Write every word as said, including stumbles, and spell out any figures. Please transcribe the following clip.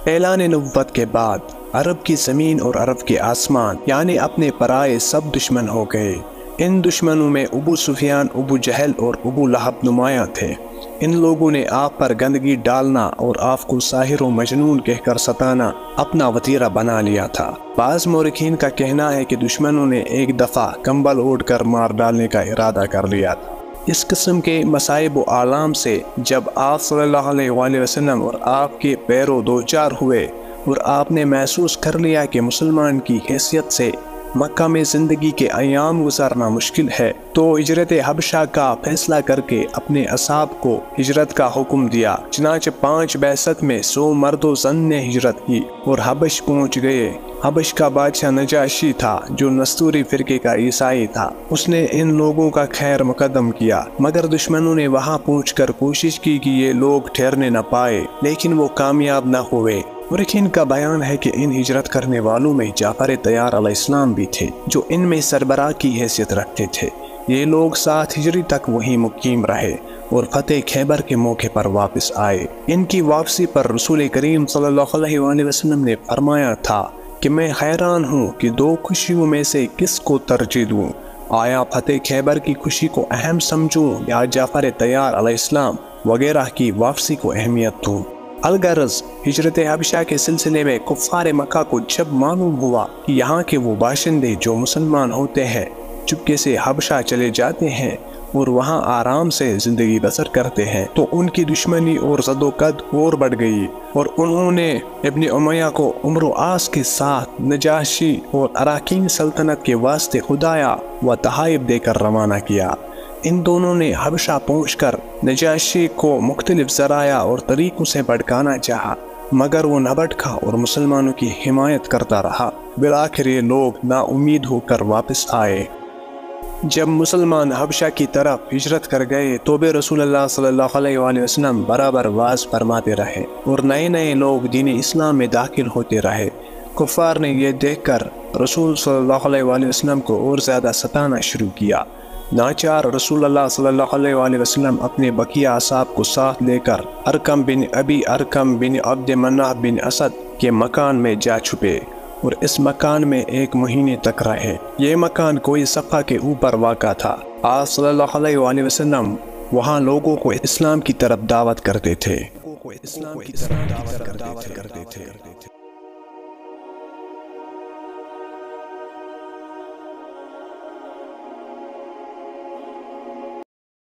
اعلان نبوت کے بعد عرب کی زمین اور عرب کے آسمان یعنی اپنے پرائے سب دشمن ہو گئے۔ ان دشمنوں میں ابو سفیان، ابو جہل اور ابو لہب نمایاں تھے۔ ان لوگوں نے آپ پر گندگی ڈالنا اور آپ کو ساحر و مجنون کہہ کر ستانا اپنا وتیرہ بنا لیا تھا۔ بعض مورخین کا کہنا ہے کہ دشمنوں نے ایک دفعہ کمبل اوڑھ کر مار ڈالنے کا ارادہ کر لیا تھا۔ اس قسم کے مصائب و آلام سے جب آپ صلی اللہ علیہ وآلہ وسلم اور آپ کے پیرو دو چار ہوئے اور آپ نے محسوس کر لیا کہ مسلمان کی حیثیت سے مکہ میں زندگی کے ایام گزارنا مشکل ہے، تو ہجرت حبشہ کا فیصلہ کر کے اپنے اصحاب کو ہجرت کا حکم دیا۔ چنانچہ پانچ بعثت میں سو مرد و زن نے ہجرت کی اور حبش پہنچ گئے۔ حبش کا بادشاہ نجاشی تھا جو نستوری فرقے کا عیسائی تھا۔ اس نے ان لوگوں کا خیر مقدم کیا، مگر دشمنوں نے وہاں پہنچ کر کوشش کی کہ یہ لوگ ٹھہرنے نہ پائے، لیکن وہ کامیاب نہ ہوئے۔ مورخین کا بیان ہے کہ ان ہجرت کرنے والوں میں جعفر طیار علیہ السلام بھی تھے، جو ان میں سربراہ کی حیثیت رکھتے تھے۔ یہ لوگ سات ہجری تک وہیں مقیم رہے اور فتح خیبر کے موقع پر واپس آئے۔ ان کی واپسی پر رسول کریم صلی اللہ علیہ وآلہ وسلم نے فرمایا تھا کہ میں حیران ہوں کہ دو خوشیوں میں سے کس کو ترجیح دوں، آیا فتح خیبر کی خوشی کو اہم سمجھوں یا جعفر طیار علیہ السلام وغیرہ کی واپسی کو اہمیت دوں۔ الغرض ہجرت حبشہ کے سلسلے میں کفار مکہ کو جب معلوم ہوا کہ یہاں کے وہ باشندے جو مسلمان ہوتے ہیں چپکے سے حبشہ چلے جاتے ہیں اور وہاں آرام سے زندگی بسر کرتے ہیں، تو ان کی دشمنی اور زد و قد اور بڑھ گئی اور انہوں نے ابن امیہ کو عمرو و عاص کے ساتھ نجاشی اور اراکین سلطنت کے واسطے خدایا و تحائف دے کر روانہ کیا۔ ان دونوں نے حبشہ پہنچ کر نجاشی کو مختلف ذرائع اور طریقوں سے بھڑکانا چاہا، مگر وہ نہ بھڑکا اور مسلمانوں کی حمایت کرتا رہا۔ بالآخر یہ لوگ نا امید ہو کر واپس آئے۔ جب مسلمان حبشہ کی طرف ہجرت کر گئے تو بھی رسول اللہ صلی اللہ علیہ وآلہ وسلم برابر واز فرماتے رہے اور نئے نئے لوگ دین اسلام میں داخل ہوتے رہے۔ کفار نے یہ دیکھ کر رسول صلی اللہ علیہ وآلہ وسلم کو اور زیادہ ستانا شروع کیا۔ ناچار رسول اللہ صلی اللہ علیہ وآلہ وسلم اپنے بقیہ اصحاب کو ساتھ لے کر ارکم بن ابی ارکم بن عبد مناف بن اسد کے مکان میں جا چھپے اور اس مکان میں ایک مہینے تک رہے۔ یہ مکان کوئی صفحہ کے اوپر واقع تھا۔ آپ صلی اللہ علیہ وآلہ وسلم وہاں لوگوں کو اسلام کی طرف دعوت کرتے تھے۔